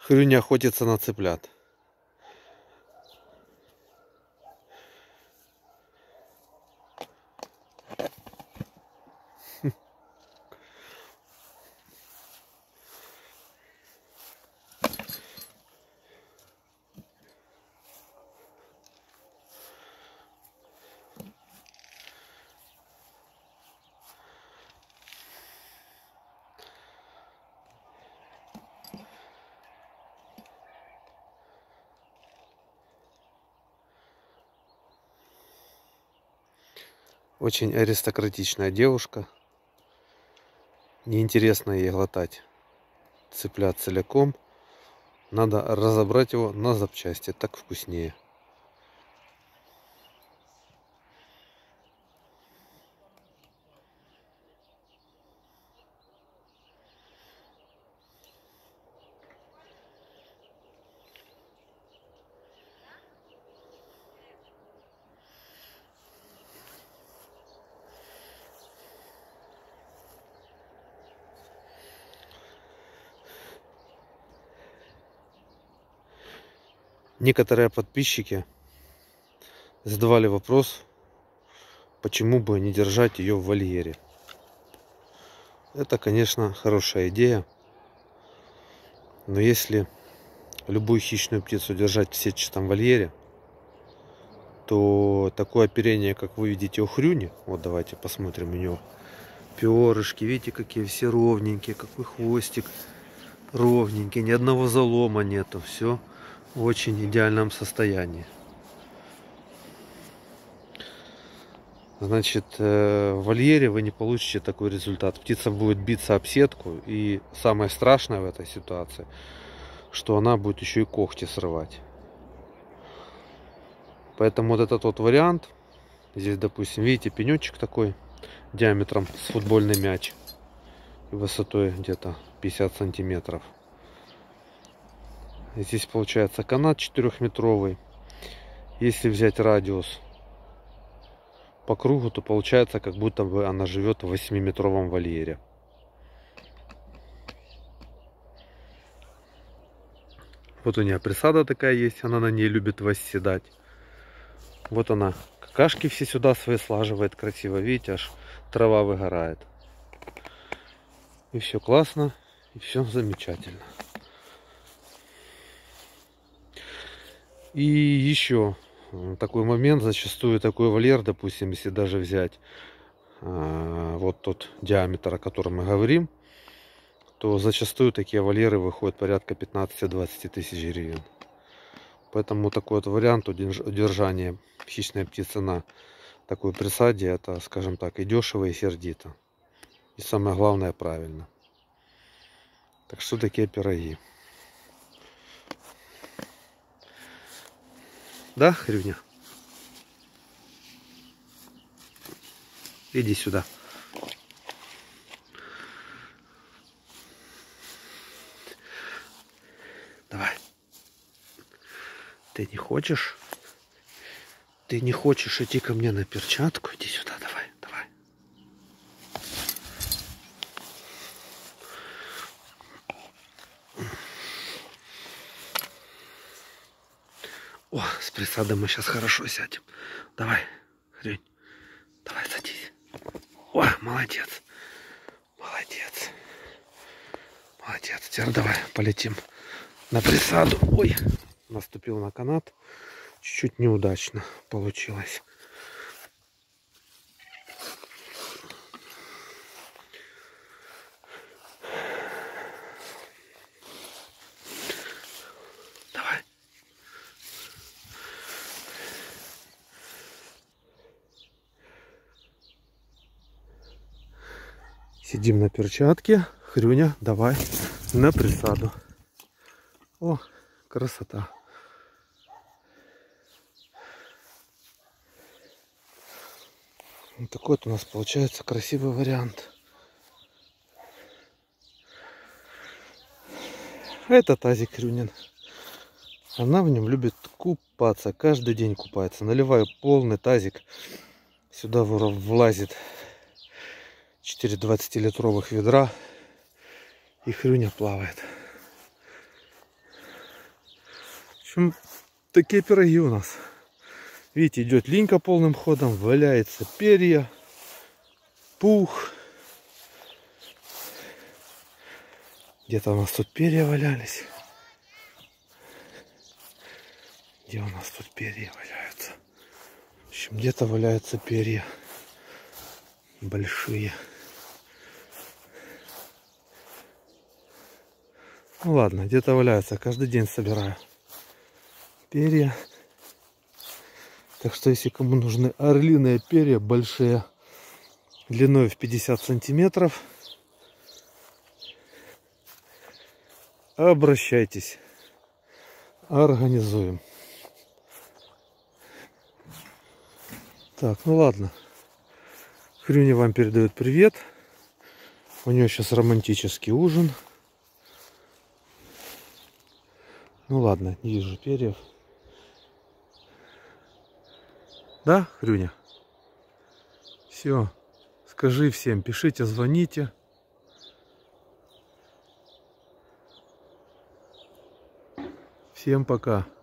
Хрюня охотится на цыплят. Очень аристократичная девушка. Неинтересно ей глотать цыплят целиком. Надо разобрать его на запчасти. Так вкуснее. Некоторые подписчики задавали вопрос, почему бы не держать ее в вольере. Это, конечно, хорошая идея. Но если любую хищную птицу держать в сетчатом вольере, то такое оперение, как вы видите у хрюни, вот давайте посмотрим, у него перышки, видите, какие все ровненькие, какой хвостик ровненький, ни одного залома нету, все в очень идеальном состоянии. Значит, в вольере вы не получите такой результат. Птица будет биться об сетку, и самое страшное в этой ситуации, что она будет еще и когти срывать. Поэтому вот этот вот вариант, здесь, допустим, видите, пенечек такой диаметром с футбольный мяч, высотой где-то 50 сантиметров. Здесь получается канат 4-метровый. Если взять радиус по кругу, то получается, как будто бы она живет в 8-метровом вольере. Вот у нее присада такая есть, она на ней любит восседать. Вот она какашки все сюда свои слаживает красиво, видите, аж трава выгорает. И все классно, и все замечательно. И еще такой момент, зачастую такой вольер, допустим, если даже взять вот тот диаметр, о котором мы говорим, то зачастую такие вольеры выходят порядка 15-20 тысяч гривен. Поэтому такой вот вариант удержания хищной птицы на такой присаде, это, скажем так, и дешево, и сердито. И самое главное, правильно. Так что такие пироги. Да, Хрюня? Иди сюда. Давай. Ты не хочешь? Ты не хочешь идти ко мне на перчатку? Иди сюда, давай, давай. О, с присадой мы сейчас хорошо сядем. Давай, Хрюнь. Давай, садись. О, молодец. Молодец. Молодец. Теперь давай полетим на присаду. Ой, наступил на канат. Чуть-чуть неудачно получилось. Давай. Сидим на перчатке. Хрюня, давай на присаду. О, красота. Вот такой вот у нас получается красивый вариант. Это тазик Хрюнин. Она в нем любит купаться. Каждый день купается. Наливаю полный тазик. Сюда влазит 4 20-литровых ведра. И Хрюня плавает. общем, такие пироги у нас. Видите, идет линька полным ходом, валяется перья, пух. Где-то у нас тут перья валялись. Где у нас тут перья валяются? В общем, где-то валяются перья большие. Ну ладно, где-то валяются. Каждый день собираю перья. Так что, если кому нужны орлиные перья большие, длиной в 50 сантиметров, обращайтесь. Организуем. Так, ну ладно. Хрюня вам передает привет. У нее сейчас романтический ужин. Ну ладно, не вижу перьев. Да, Хрюня? Все. Скажи всем, пишите, звоните. Всем пока.